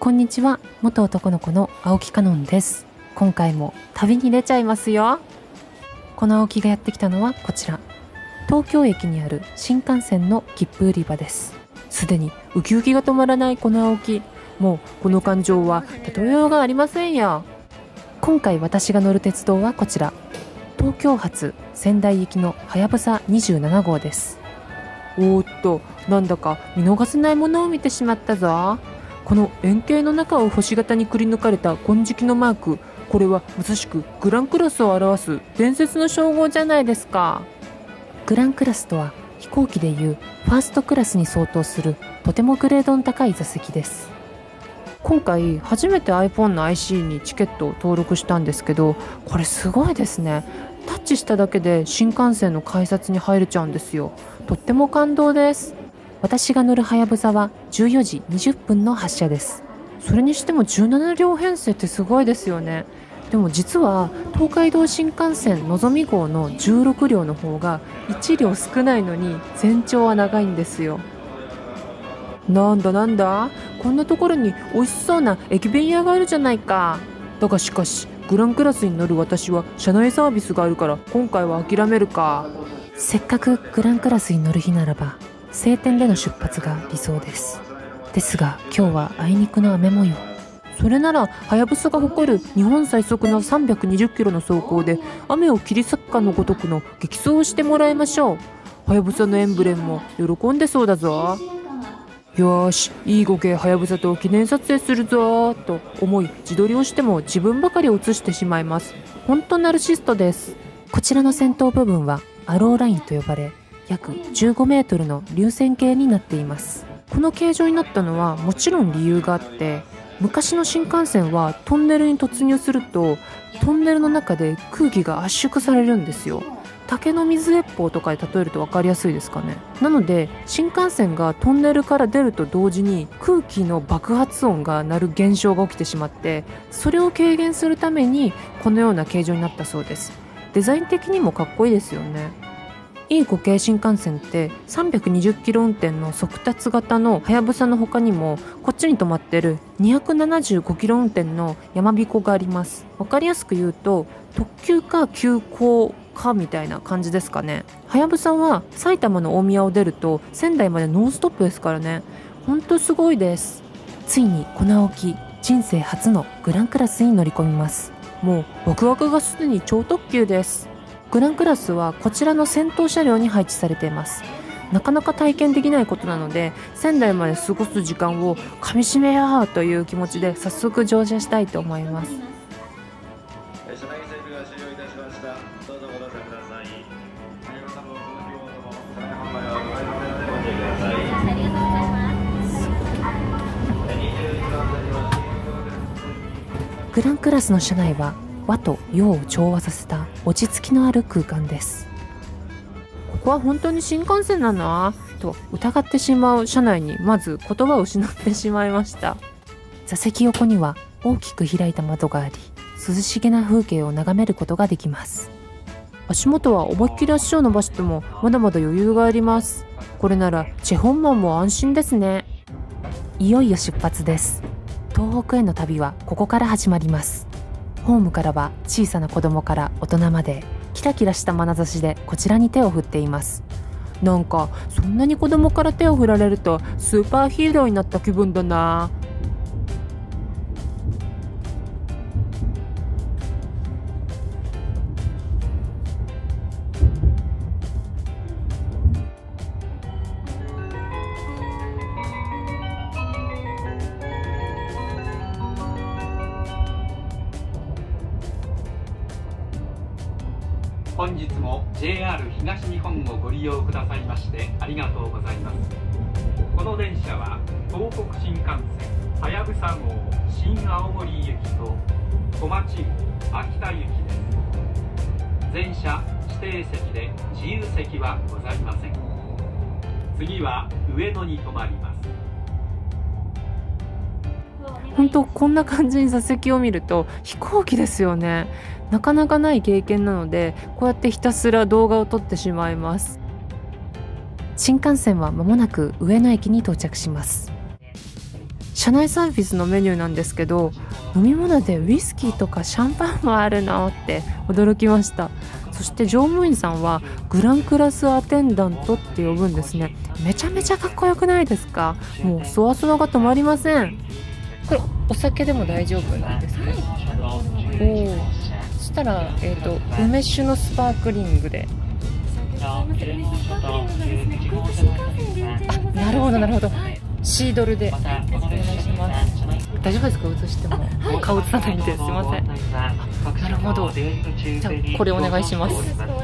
こんにちは、元男の子の青木かのんです。今回も旅に出ちゃいますよ。この青木がやってきたのはこちら、東京駅にある新幹線の切符売り場です。すでにウキウキが止まらないこの青木、もうこの感情は例えようがありませんよ。今回私が乗る鉄道はこちら、東京発仙台行きのはやぶさ27号です。おーっと、なんだか見逃せないものを見てしまったぞ。この円形の中を星型にくり抜かれた金色のマーク、これはまさしくグランクラスを表す伝説の称号じゃないですか。グランクラスとは飛行機でいうファーストクラスに相当するとてもグレードの高い座席です。今回初めて iPhone の IC にチケットを登録したんですけど、これすごいですね。タッチしただけで新幹線の改札に入れちゃうんですよ。とっても感動です。私が乗るはやぶさは14時20分の発車です。それにしても17両編成ってすごいですよね。でも実は東海道新幹線のぞみ号の16両の方が1両少ないのに全長は長いんですよ。なんだこんなところに美味しそうな駅弁屋があるじゃないか。だがしかしグランクラスに乗る私は車内サービスがあるから今回は諦めるか。せっかくグランクラスに乗る日ならば晴天での出発が理想です。ですが今日はあいにくの雨模様。それならはやぶさが誇る日本最速の320キロの走行で雨を切り裂くかのごとくの激走をしてもらいましょう。はやぶさのエンブレムも喜んでそうだぞ。よーし、いい5系はやぶさと記念撮影するぞーと思い自撮りをしても自分ばかり写してしまいます。本当ナルシストです。こちらの先頭部分はアローラインと呼ばれ約15メートルの流線形になっています。この形状になったのはもちろん理由があって、昔の新幹線はトンネルに突入するとトンネルの中で空気が圧縮されるんですよ。竹の水鉄砲とかで例えると分かりやすいですかね。なので新幹線がトンネルから出ると同時に空気の爆発音が鳴る現象が起きてしまって、それを軽減するためにこのような形状になったそうです。デザイン的にもかっこいいですよね。E5系新幹線って320キロ運転の速達型のはやぶさの他にもこっちに止まってる275キロ運転のやまびこがあります。わかりやすく言うと特急か急行かみたいな感じですかね。はやぶさは埼玉の大宮を出ると仙台までノンストップですからね。ほんとすごいです。ついにこの青木、人生初のグランクラスに乗り込みます。もうワクワクがすでに超特急です。グランクラスはこちらの先頭車両に配置されています。なかなか体験できないことなので仙台まで過ごす時間をかみしめようという気持ちで早速乗車したいと思います。 車内整備が終了いたしました。どうぞご乗車ください。はやぶさのこの希望とも車内販売はございませんのでご注意ください。ありがとうございます。21番線のグランクラスの車内は和と洋を調和させた落ち着きのある空間です。ここは本当に新幹線なのと疑ってしまう車内にまず言葉を失ってしまいました。座席横には大きく開いた窓があり、涼しげな風景を眺めることができます。足元は思いっきり足を伸ばしてもまだまだ余裕があります。これならチェホンマンも安心ですね。いよいよ出発です。東北への旅はここから始まります。ホームからは小さな子供から大人までキラキラした眼差しでこちらに手を振っています。なんかそんなに子供から手を振られるとスーパーヒーローになった気分だな。 本日も JR 東日本をご利用くださいましてありがとうございます。この電車は東北新幹線はやぶさ号新青森行きと小町号秋田行きです。全車指定席で自由席はございません。次は上野に停まります。 本当こんな感じに座席を見ると飛行機ですよね。なかなかない経験なのでこうやってひたすら動画を撮ってしまいます。新幹線は間もなく上野駅に到着します。 車内サービスのメニューなんですけど、飲み物でウイスキーとかシャンパンもあるのって驚きました。そして乗務員さんはグランクラスアテンダントって呼ぶんですね。めちゃめちゃかっこよくないですか？もうそわそわが止まりません。これお酒でも大丈夫なんですか？そしたら、梅酒のスパークリングで。なるほどなるほど。シードルでお願いします。大丈夫ですか？映しても顔映さないんですいません。なるほど。じゃあこれお願いします。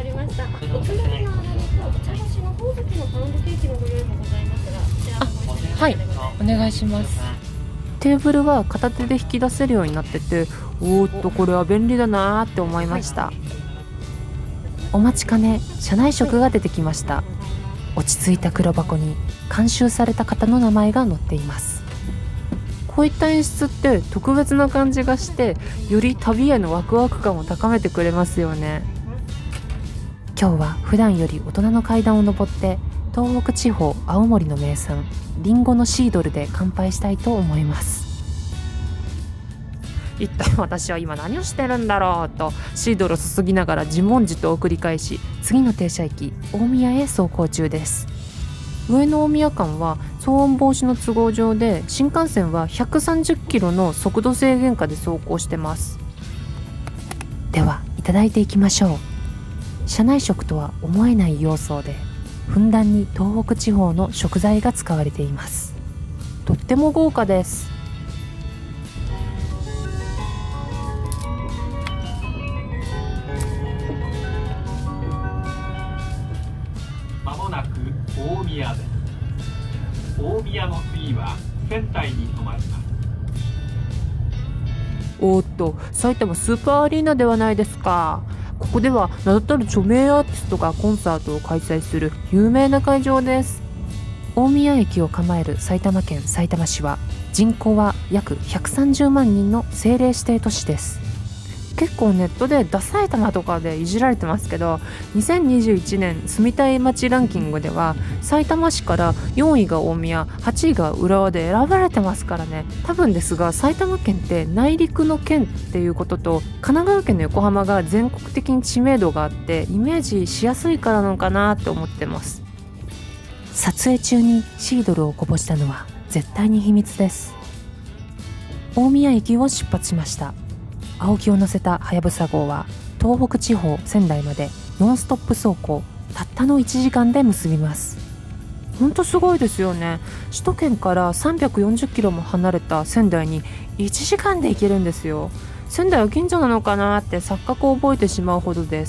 はい、お願いします。テーブルは片手で引き出せるようになってて、おーっとこれは便利だなーって思いました。お待ちかね、車内食が出てきました。落ち着いた黒箱に監修された方の名前が載っています。こういった演出って特別な感じがして、より旅へのワクワク感を高めてくれますよね。今日は普段より大人の階段を登って東北地方青森の名産リンゴのシードルで乾杯したいと思います。一体私は今何をしてるんだろうとシードルを注ぎながら自問自答を繰り返し、次の停車駅大宮へ走行中です。上野大宮間は騒音防止の都合上で新幹線は130キロの速度制限下で走行してます。ではいただいていきましょう。車内食とは思えない要素でふんだんに東北地方の食材が使われています。とっても豪華です。 まもなく大宮です。大宮の次は仙台に停まります。 おーっと、埼玉スーパーアリーナではないですか。ここでは名だたる著名アーティストがコンサートを開催する有名な会場です。大宮駅を構える埼玉県さいたま市は人口は約130万人の政令指定都市です。結構ネットでダサい玉とかでいじられてますけど、2021年住みたい街ランキングではさいたま市から4位が大宮、8位が浦和で選ばれてますからね。多分ですが埼玉県って内陸の県っていうことと神奈川県の横浜が全国的に知名度があってイメージしやすいからなのかなって思ってます。撮影中にシードルをこぼしたのは絶対に秘密です。大宮駅を出発しました。青木を乗せたはやぶさ号は東北地方仙台までノンストップ走行たったの1時間で結びます。ほんとすごいですよね。首都圏から340キロも離れた仙台に1時間で行けるんですよ。仙台は近所なのかなって錯覚を覚えてしまうほどです。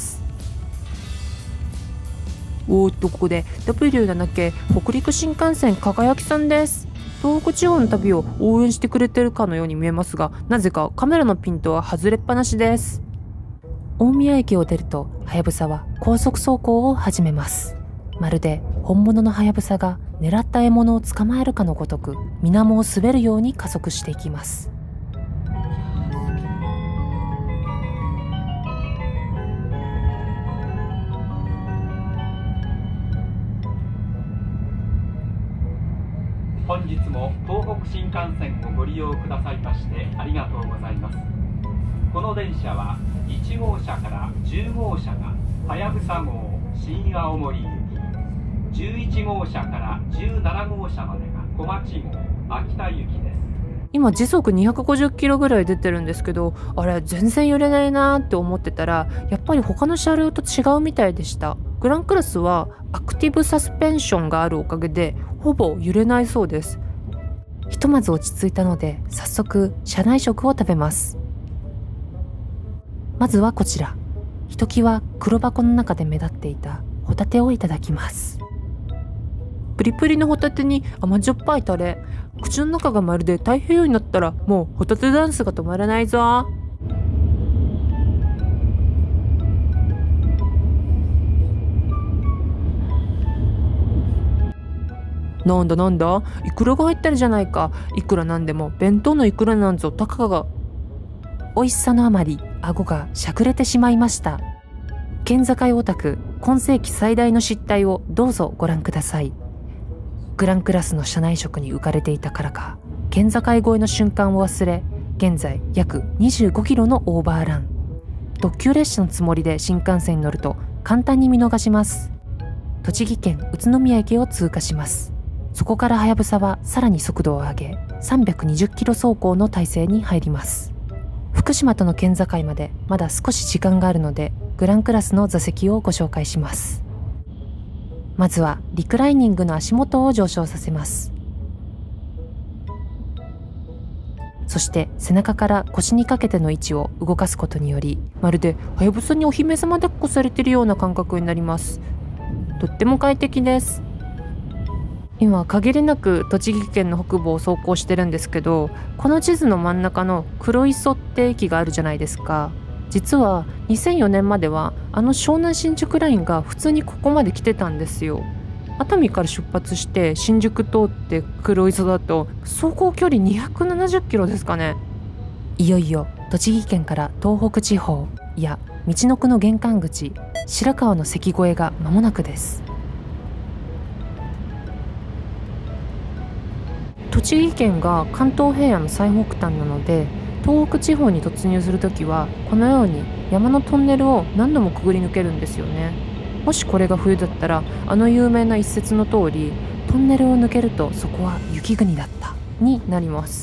おーっと、ここで W7 系北陸新幹線輝さんです。東北地方の旅を応援してくれてるかのように見えますが、なぜかカメラのピントは外れっぱなしです。大宮駅を出るとはやぶさは高速走行を始めます。まるで本物のはやぶさが狙った獲物を捕まえるかのごとく水面を滑るように加速していきます。 本日も東北新幹線をご利用くださいましてありがとうございます。この電車は1号車から10号車がはやぶさ号新青森行き、11号車から17号車までが小町号秋田行きです。 今時速250キロぐらい出てるんですけど、あれ全然揺れないなーって思ってたら、やっぱり他の車両と違うみたいでした。グランクラスはアクティブサスペンションがあるおかげでほぼ揺れないそうです。ひとまず落ち着いたので早速車内食を食べます。まずはこちら、ひときわ黒箱の中で目立っていたホタテをいただきます。プリプリのホタテに甘じょっぱいタレ、口の中がまるで太平洋になったらもうホタテダンスが止まらないぞ。なんだなんだ、イクラが入ってるじゃないか。いくらなんでも弁当のイクラなんぞたかが。美味しさのあまり顎がしゃくれてしまいました。県境オタク今世紀最大の失態をどうぞご覧ください。グランクラスの車内食に浮かれていたからか県境越えの瞬間を忘れ、現在約25キロのオーバーラン。特急列車のつもりで新幹線に乗ると簡単に見逃します。栃木県宇都宮駅を通過します。そこからはやぶさはさらに速度を上げ、320キロ走行の体制に入ります。福島との県境までまだ少し時間があるので、グランクラスの座席をご紹介します。まずはリクライニングの足元を上昇させます。そして背中から腰にかけての位置を動かすことにより、まるではやぶさにお姫様抱っこされているような感覚になります。とっても快適です。今限りなく栃木県の北部を走行してるんですけど、この地図の真ん中の黒磯って駅があるじゃないですか。実は2004年までは湘南新宿ラインが普通にここまで来てたんですよ。熱海から出発して新宿通って黒磯だと走行距離270キロですかね。いよいよ栃木県から東北地方、いやみちのくの玄関口白河の関越えが間もなくです。栃木県が関東平野の最北端なので、東北地方に突入するときはこのように山のトンネルを何度もくぐり抜けるんですよね。もしこれが冬だったら有名な一節の通り、トンネルを抜けるとそこは雪国だったになります。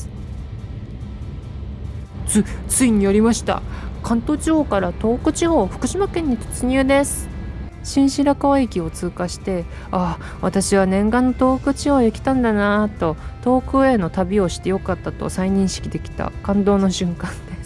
ついにやりました。関東地方から東北地方、福島県に突入です。新白河駅を通過して、私は念願の東北地方へ来たんだなぁと、遠くへの旅をしてよかったと再認識できた感動の瞬間です。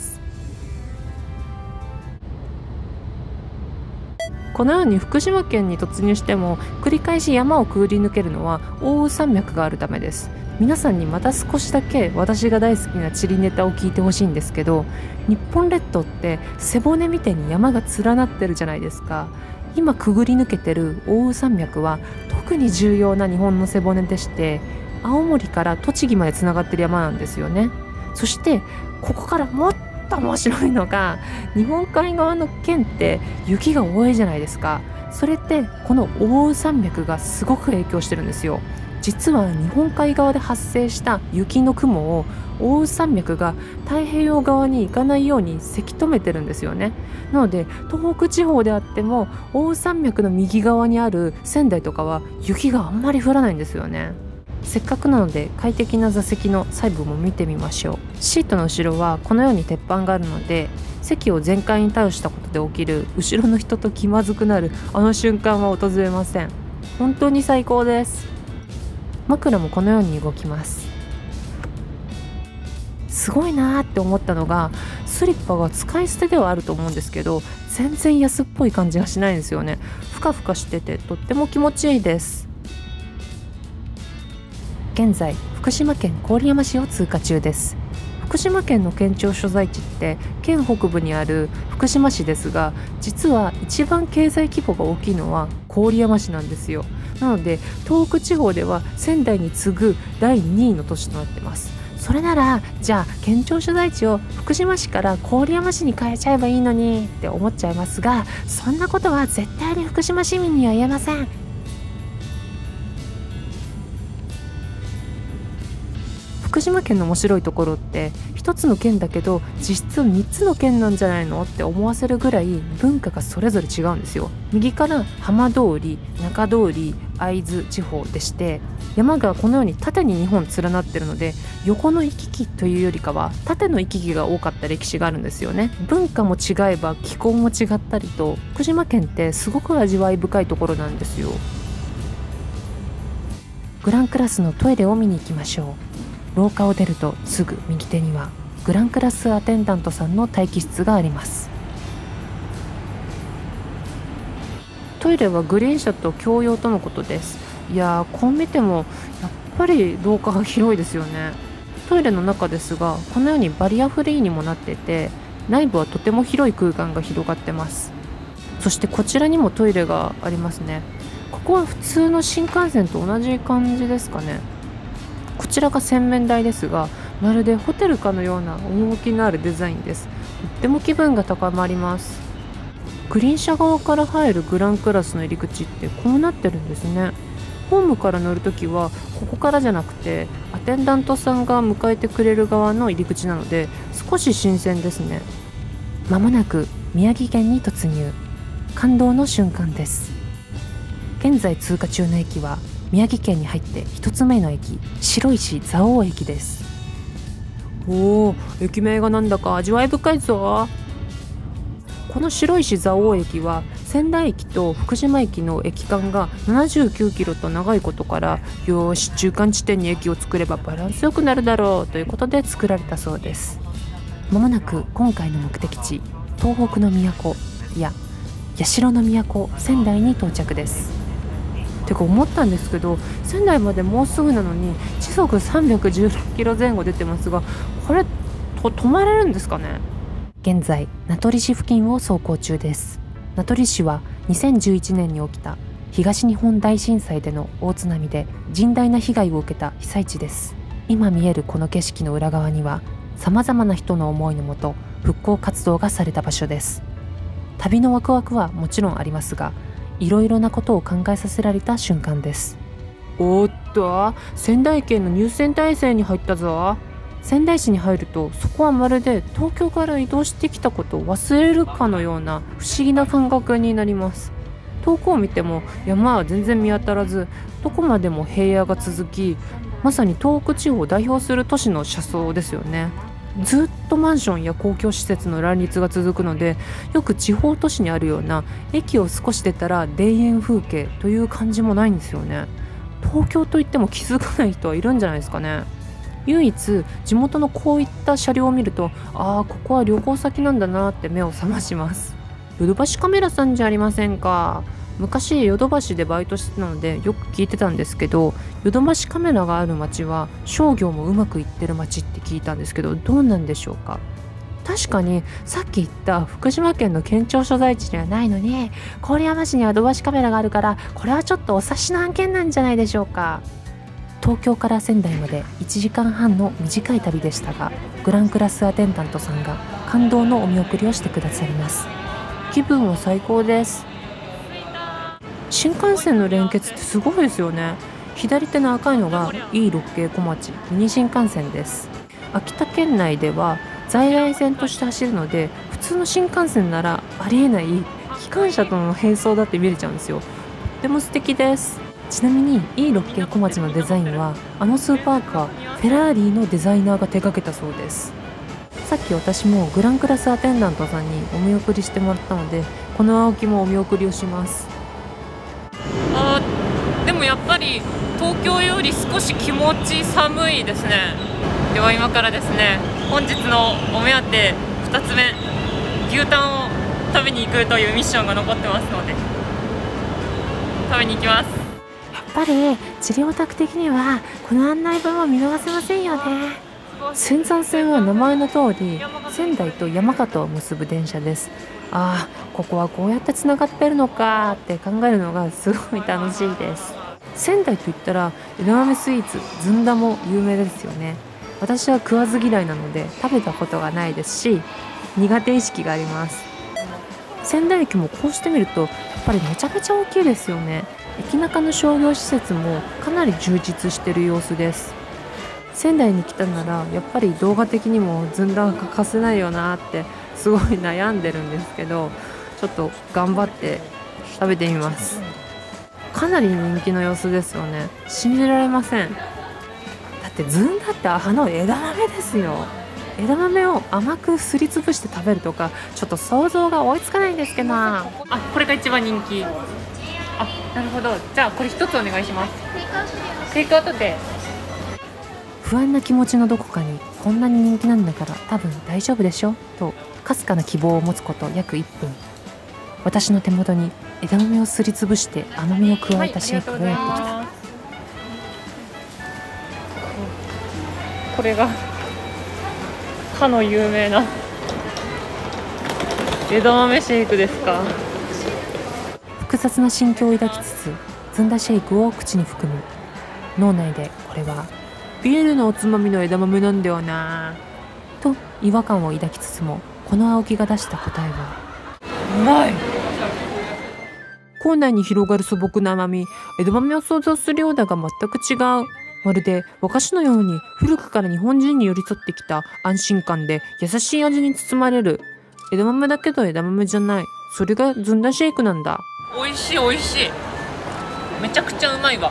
このように福島県に突入しても繰り返し山をくぐり抜けるのは奥羽山脈があるためです。皆さんにまた少しだけ私が大好きな地理ネタを聞いてほしいんですけど、日本列島って背骨みたいに山が連なってるじゃないですか。今くぐり抜けてる奥羽山脈は特に重要な日本の背骨でして、青森から栃木までつながってる山なんですよね。そしてここからもっと面白いのが、日本海側の県って雪が多いじゃないですか。それってこの奥羽山脈がすごく影響してるんですよ。実は日本海側で発生した雪の雲を奥羽山脈が太平洋側に行かないようにせき止めてるんですよね。なので東北地方であっても奥羽山脈の右側にある仙台とかは雪があんまり降らないんですよね。せっかくなので快適な座席の細部も見てみましょう。シートの後ろはこのように鉄板があるので、席を全開に倒したことで起きる後ろの人と気まずくなる瞬間は訪れません。本当に最高です。枕もこのように動きます。すごいなーって思ったのが、スリッパが使い捨てではあると思うんですけど、全然安っぽい感じがしないんですよね。ふかふかしててとっても気持ちいいです。現在福島県郡山市を通過中です。福島県の県庁所在地って県北部にある福島市ですが、実は一番経済規模が大きいのは郡山市なんですよ。なので東北地方では仙台に次ぐ第2位の都市となってます。それならじゃあ県庁所在地を福島市から郡山市に変えちゃえばいいのにって思っちゃいますが、そんなことは絶対に福島市民には言えません。福島県の面白いところって一つの県だけど実質3つの県なんじゃないのって思わせるぐらい文化がそれぞれ違うんですよ。右から浜通り、中通り、会津地方でして、山がこのように縦に2本連なってるので、横の行き来というよりかは縦の行き来が多かった歴史があるんですよね。文化も違えば気候も違ったりと、福島県ってすごく味わい深いところなんですよ。グランクラスのトイレを見に行きましょう。廊下を出るとすぐ右手にはグランクラスアテンダントさんの待機室があります。トイレはグリーン車と共用とのことです。いやー、こう見てもやっぱり廊下が広いですよね。トイレの中ですがこのようにバリアフリーにもなってて、内部はとても広い空間が広がってます。そしてこちらにもトイレがありますね。ここは普通の新幹線と同じ感じですかね。こちらが洗面台ですが、まるでホテルかのような趣のあるデザインです。とっても気分が高まります。グリーン車側から入るグランクラスの入り口ってこうなってるんですね。ホームから乗るときはここからじゃなくて、あっテンダントさんが迎えてくれる側の入り口なので少し新鮮ですね。まもなく宮城県に突入。感動の瞬間です。現在通過中の駅は宮城県に入って1つ目の駅、白石蔵王駅です。おー、駅名がなんだか味わい深いぞ。この白石蔵王駅は仙台駅と福島駅の駅間が79キロと長いことから、よーし中間地点に駅を作ればバランスよくなるだろうということで作られたそうです。まもなく今回の目的地、東北の都、いや社の都仙台に到着です。てか思ったんですけど、仙台までもうすぐなのに時速316キロ前後出てますが、これ止まれるんですかね。現在名取市付近を走行中です。名取市は2011年に起きた東日本大震災での大津波で甚大な被害を受けた被災地です。今見えるこの景色の裏側にはさまざまな人の思いのもと復興活動がされた場所です。旅のワクワクはもちろんありますが、いろいろなことを考えさせられた瞬間です。おっと、仙台県の入線体制に入ったぞ。仙台市に入ると、そこはまるで東京から移動してきたことを忘れるかのような不思議な感覚になります。遠くを見ても山は全然見当たらず、どこまでも平野が続き、まさに東北地方を代表する都市の車窓ですよね。ずっとマンションや公共施設の乱立が続くので、よく地方都市にあるような駅を少し出たら田園風景という感じもないんですよね。東京といっても気づかない人はいるんじゃないですかね。唯一地元のこういった車両を見ると、ここは旅行先なんだなって目を覚まします。ヨドバシカメラさんじゃありませんか。昔ヨドバシでバイトしてたのでよく聞いてたんですけど、ヨドバシカメラがある町は商業もうまくいってる町って聞いたんですけど、どうなんでしょうか。確かにさっき言った福島県の県庁所在地にはないのに、郡山市にはヨドバシカメラがあるから、これはちょっとお察しの案件なんじゃないでしょうか。東京から仙台まで1時間半の短い旅でしたが、グランクラスアテンダントさんが感動のお見送りをしてくださいます。気分は最高です。新幹線の連結ってすごいですよね。左手の赤いのが E6 系小町ミニ新幹線です。秋田県内では在来線として走るので、普通の新幹線ならありえない機関車との並走だって見れちゃうんですよ。とっても素敵です。ちなみに E6 系小町のデザインはスーパーカーフェラーリのデザイナーが手掛けたそうです。さっき私もグランクラスアテンダントさんにお見送りしてもらったので、この青木もお見送りをします。でもやっぱり東京より少し気持ち寒いですね。では今からですね、本日のお目当て2つ目、牛タンを食べに行くというミッションが残ってますので食べに行きます。やっぱり治療宅的にはこの案内文を見逃せませんよね。仙山線は名前の通り仙台と山形を結ぶ電車です。ここはこうやってつながってるのかって考えるのがすごい楽しいです。仙台といったら枝豆スイーツずんだも有名ですよね。私は食わず嫌いなので食べたことがないですし、苦手意識があります。仙台駅もこうしてみるとやっぱりめちゃめちゃ大きいですよね。駅中の商業施設もかなり充実している様子です。仙台に来たならやっぱり動画的にもずんだは欠かせないよなってすごい悩んでるんですけど、ちょっと頑張って食べてみます。かなり人気の様子ですよね。信じられません。だってずんだって枝豆ですよ。枝豆を甘くすりつぶして食べるとか、ちょっと想像が追いつかないんですけど。これが一番人気。なるほど。じゃあこれ一つお願いします。テイクアウトで。不安な気持ちのどこかに、こんなに人気なんだから多分大丈夫でしょとかすかな希望を持つこと約1分。私の手元に枝豆をすりつぶして甘みを加えたシェイクがやってきた。これがかの有名な枝豆シェイクですか。複雑な心境を抱きつつずんだシェイクを口に含む。脳内でこれはビールのおつまみの枝豆なんだよなと違和感を抱きつつも、この青木が出した答えはうまい。口内に広がる素朴な甘み、枝豆を想像するようだが全く違う。 まるで和菓子のように古くから日本人に寄り添ってきた安心感で優しい味に包まれる。枝豆だけど枝豆じゃない。それがずんだシェイクなんだ。美味しい美味しい。めちゃくちゃうまいわ。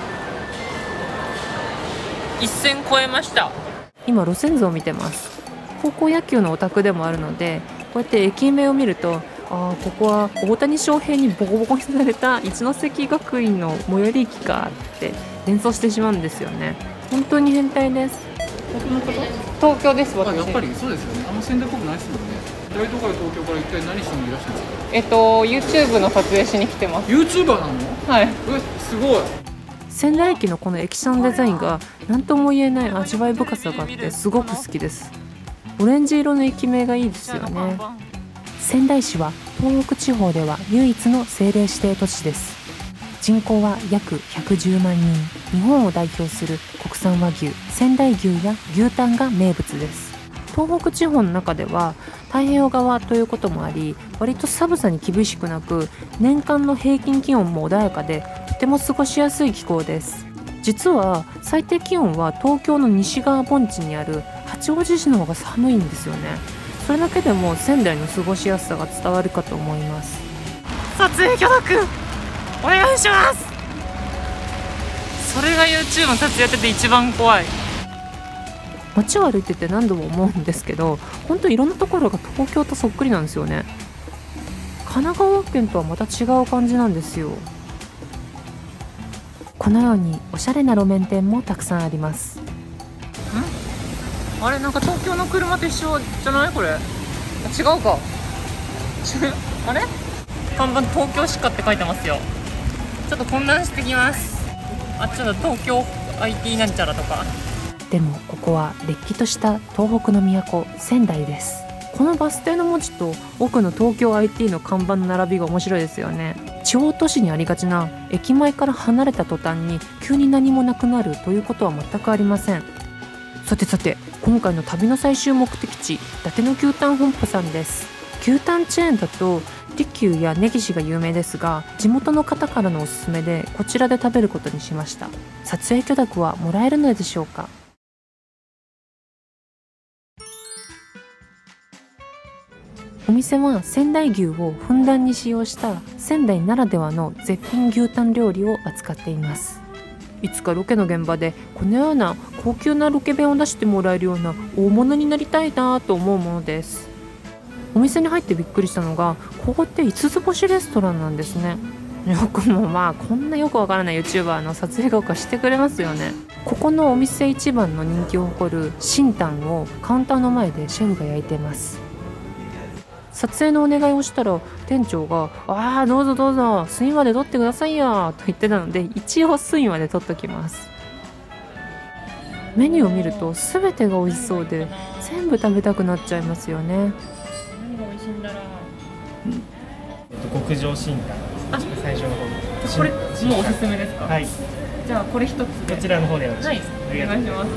一線超えました。今路線図を見てます。高校野球のオタクでもあるので、こうやって駅名を見ると、ここは大谷翔平にボコボコにされた一関学院の最寄り駅かって連想してしまうんですよね。本当に変態です。東京です。私。 やっぱりそうですよね。あんま仙台っぽくないですもんね。大都会東京から一体何しにいらっしゃるんですか。 YouTube の撮影しに来てます。 YouTuber なの？ はい。 すごい。 仙台駅のこの駅舎のデザインが何とも言えない味わい深さがあってすごく好きです。オレンジ色の駅名がいいですよね。仙台市は東北地方では唯一の政令指定都市です。人口は約110万人。日本を代表する国産和牛、仙台牛や牛タンが名物です。東北地方の中では太平洋側ということもあり、割と寒さに厳しくなく、年間の平均気温も穏やかでとても過ごしやすい気候です。実は最低気温は東京の西側盆地にある八王子市の方が寒いんですよね。それだけでも仙台の過ごしやすさが伝わるかと思います。撮影許諾お願いします。それが YouTube の撮影やってて一番怖い。街を歩いてて何度も思うんですけど、本当いろんなところが東京とそっくりなんですよね。神奈川県とはまた違う感じなんですよ。このようにおしゃれな路面店もたくさんあります。あれ、なんか東京の車と一緒じゃない？これ違うかあれ、看板東京しかって書いてますよ。ちょっと混乱してきます。ちょっと東京 IT なんちゃらとか。でもここはれっきとした東北の都仙台です。このバス停の文字と奥の東京 IT の看板の並びが面白いですよね。地方都市にありがちな駅前から離れた途端に急に何もなくなるということは全くありません。さて今回の旅の最終目的地、伊達の牛タン本舗さんです。牛タンチェーンだと利休や根岸が有名ですが、地元の方からのおすすめでこちらで食べることにしました。撮影許諾はもらえるのでしょうか。お店は仙台牛をふんだんに使用した仙台ならではの絶品牛タン料理を扱っています。いつかロケの現場でこのような高級なロケ弁を出してもらえるような大物になりたいなと思うものです。お店に入ってびっくりしたのが、ここって5つ星レストランなんですね。よくもこんなよくわからない YouTuber の撮影許可してくれますよね。ここのお店一番の人気を誇る新タンをカウンターの前でシェフが焼いています。撮影のお願いをしたら店長がどうぞどうぞ隅まで撮ってくださいよと言ってたので、一応隅まで撮っときます。メニューを見ると全てが美味しそうで全部食べたくなっちゃいますよね。何が美味しいんだろう。 極上新タンです。最初の方これもうおすすめですか？ はい。 じゃあこれ一つでこちらの方でお願いします。 はい、お願いします。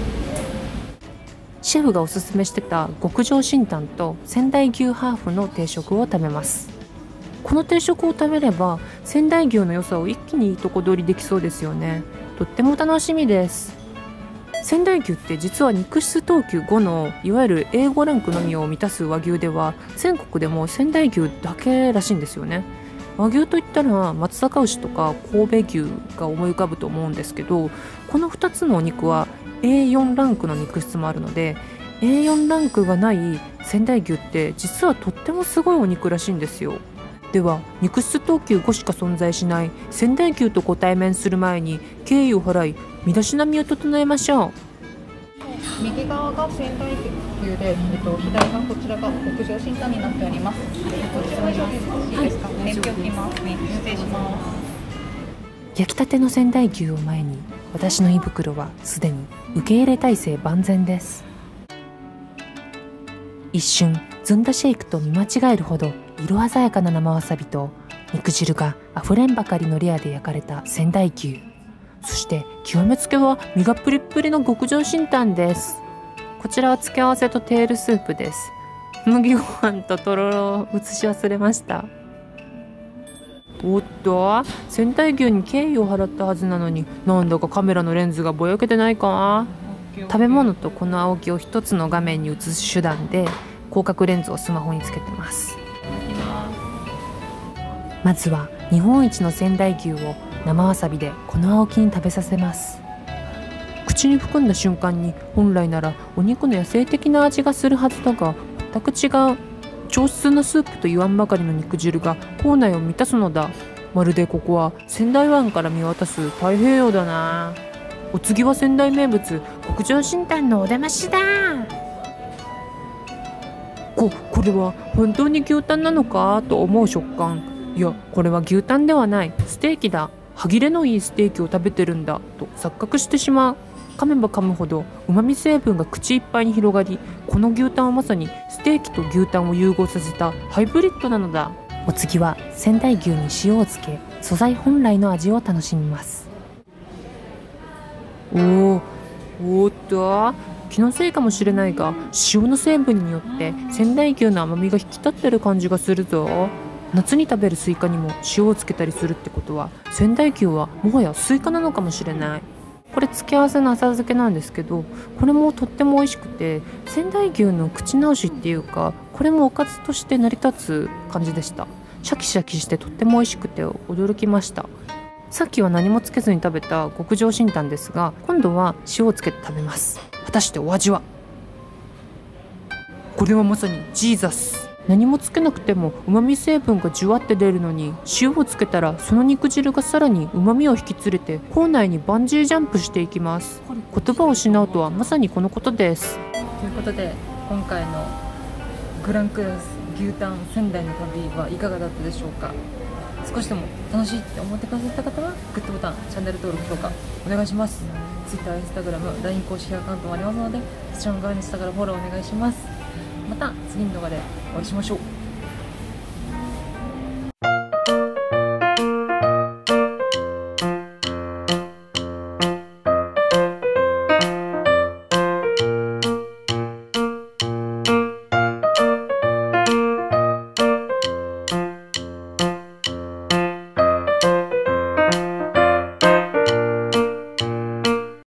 シェフがおすすめしてた極上新タンと仙台牛ハーフの定食を食べます。この定食を食べれば仙台牛の良さを一気にいいとこ取りできそうですよね。とっても楽しみです。仙台牛って実は肉質等級5のいわゆる A5 ランクのみを満たす和牛では全国でも仙台牛だけらしいんですよね。和牛といったら松阪牛とか神戸牛が思い浮かぶと思うんですけど、この2つのお肉はA4 ランクの肉質もあるので、 A4 ランクがない仙台牛って実はとってもすごいお肉らしいんですよ。では肉質等級5しか存在しない仙台牛とご対面する前に敬意を払い身だしなみを整えましょう。 右側が仙台牛で、左がこちらが極上新タンになっております。いいですか？燃費置きますね。失礼します。 焼きたての仙台牛を前に私の胃袋はすでに受け入れ体制万全です。一瞬ずんだシェイクと見間違えるほど色鮮やかな生わさびと肉汁があふれんばかりのレアで焼かれた仙台牛、そして極めつけは身がプリップリの極上新タンです。こちらは付け合わせとテールスープです。麦ご飯ととろろを移し忘れました。 おっと、仙台牛に敬意を払ったはずなのに、なんだかカメラのレンズがぼやけてないか。食べ物とこの青木を一つの画面に映す手段で広角レンズをスマホにつけてます。まずは日本一の仙台牛を生わさびでこの青木に食べさせます。口に含んだ瞬間に本来ならお肉の野生的な味がするはずだが、全く違う上質なスープと言わんばかりの肉汁が口内を満たすのだ。まるでここは仙台湾から見渡す太平洋だな。お次は仙台名物極上新タンのお出ましだ。これは本当に牛タンなのかと思う食感。いや、これは牛タンではない、ステーキだ。歯切れのいいステーキを食べてるんだと錯覚してしまう。噛めば噛むほどうまみ成分が口いっぱいに広がり、この牛タンはまさにステーキと牛タンを融合させたハイブリッドなのだ。お次は仙台牛に塩をつけ、素材本来の味を楽しみます。おっと、気のせいかもしれないが、塩の成分によって仙台牛の甘みが引き立ってる感じがするぞ。夏に食べるスイカにも塩をつけたりするってことは、仙台牛はもはやスイカなのかもしれない。これ付け合わせの浅漬けなんですけど、これもとっても美味しくて、仙台牛の口直しっていうか、これもおかずとして成り立つ感じでした。シャキシャキしてとっても美味しくて驚きました。さっきは何もつけずに食べた極上新タンですが、今度は塩をつけて食べます。果たしてお味は？これはまさにジーザス。何もつけなくてもうまみ成分がじゅわって出るのに、塩をつけたらその肉汁がさらにうまみを引き連れて口内にバンジージャンプしていきます。言葉を失うとはまさにこのことです。 ということで、今回のグランクラス牛タン仙台の旅はいかがだったでしょうか。少しでも楽しいって思ってくださった方はグッドボタン、チャンネル登録、評価お願いします。 Twitter、Instagram、LINE 公式アカウントもありますので、そちらの側に下からフォローお願いします。また次の動画でお会いしましょう。